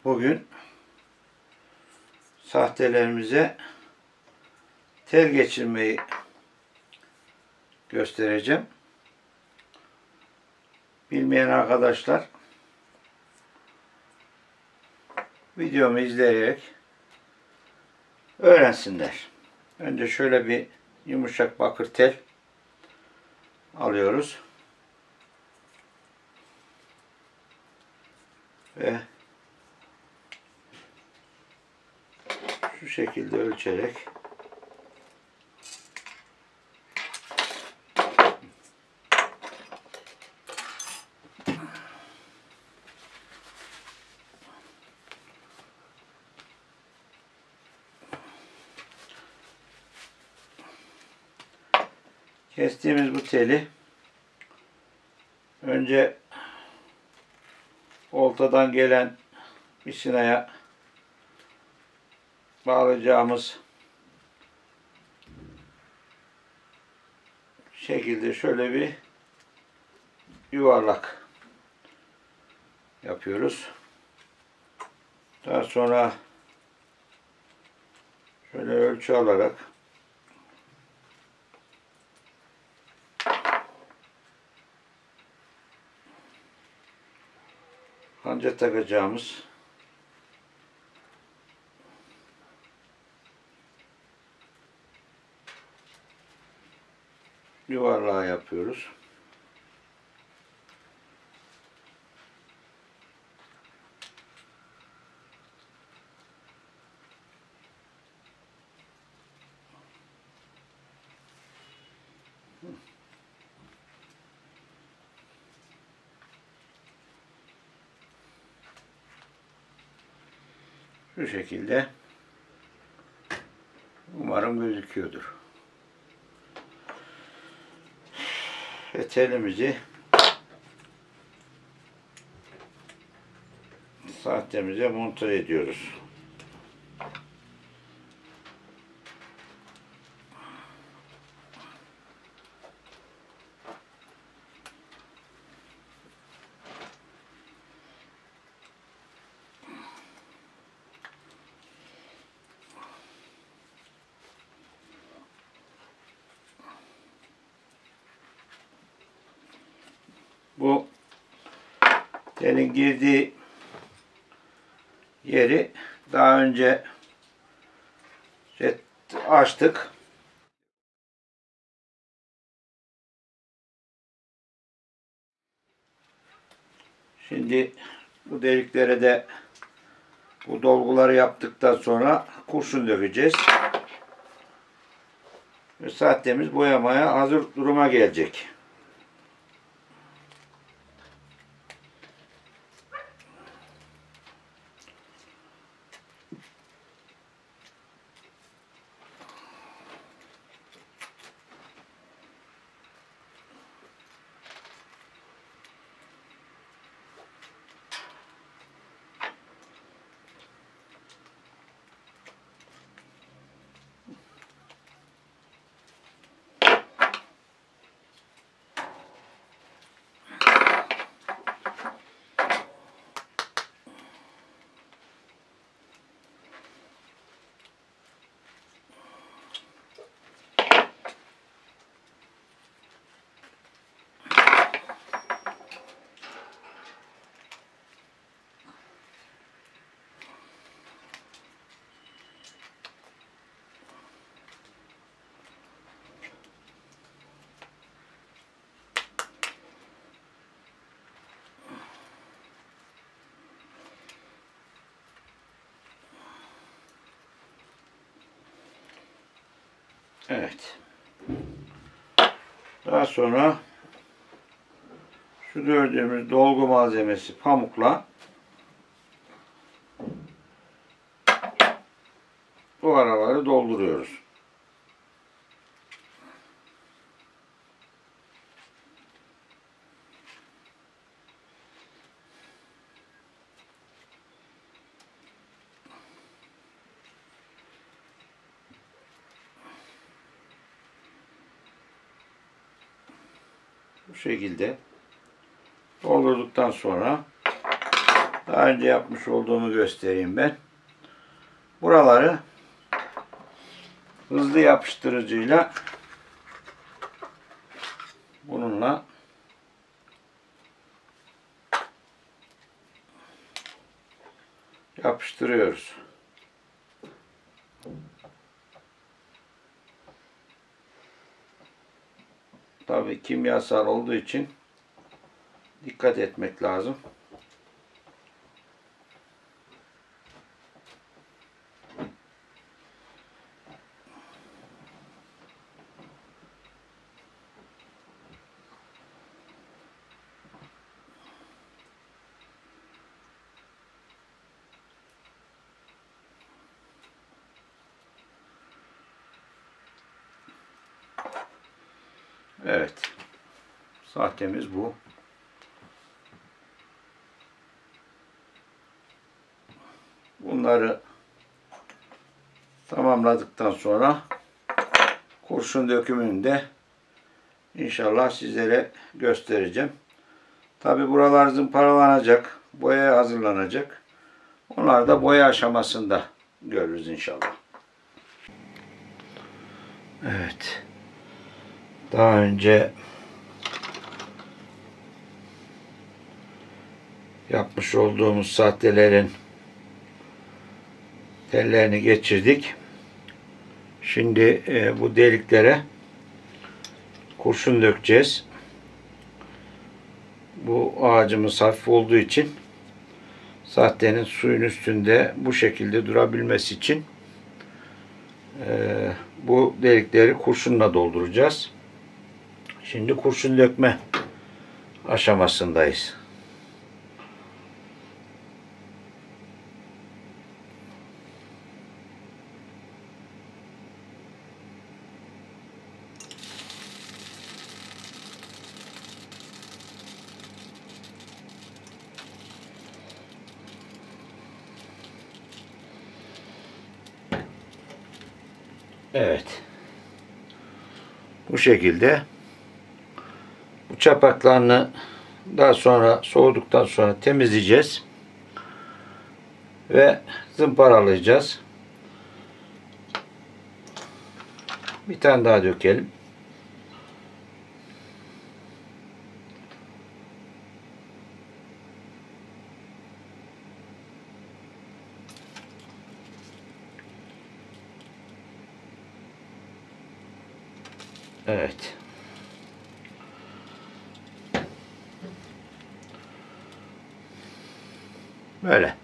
Bugün sahtelerimize tel geçirmeyi göstereceğim. Bilmeyen arkadaşlar videomu izleyerek öğrensinler. Önce şöyle bir yumuşak bakır tel alıyoruz. Ve şu şekilde ölçerek kestiğimiz bu teli önce oltadan gelen misinaya bağlayacağımız şekilde şöyle bir yuvarlak yapıyoruz. Daha sonra şöyle ölçü alarak kanca takacağımız yuvarlağı yapıyoruz. Şu şekilde umarım gözüküyordur. Ve telimizi sahtemize monte ediyoruz. Bu telin girdiği yeri daha önce açtık. Şimdi bu deliklere de bu dolguları yaptıktan sonra kurşun dökeceğiz. Ve sahtemiz boyamaya hazır duruma gelecek. Evet. Daha sonra şu gördüğümüz dolgu malzemesi pamukla bu araları dolduruyoruz. Bu şekilde doldurduktan sonra Daha önce yapmış olduğumu göstereyim ben. Buraları hızlı yapıştırıcıyla bununla yapıştırıyoruz. Tabii kimyasal olduğu için dikkat etmek lazım. Evet. Sahtemiz bu. Bunları tamamladıktan sonra kurşun dökümünü de inşallah sizlere göstereceğim. Tabi buralar zımparalanacak, boyaya hazırlanacak. Onlar da boya aşamasında görürüz inşallah. Evet. Daha önce yapmış olduğumuz sahtelerin tellerini geçirdik. Şimdi bu deliklere kurşun dökeceğiz. Bu ağacımız hafif olduğu için sahtenin suyun üstünde bu şekilde durabilmesi için bu delikleri kurşunla dolduracağız. Şimdi kurşun dökme aşamasındayız. Evet. Bu şekilde bu çapaklarını daha sonra soğuduktan sonra temizleyeceğiz ve zımparalayacağız. Bir tane daha dökelim. Evet. Böyle.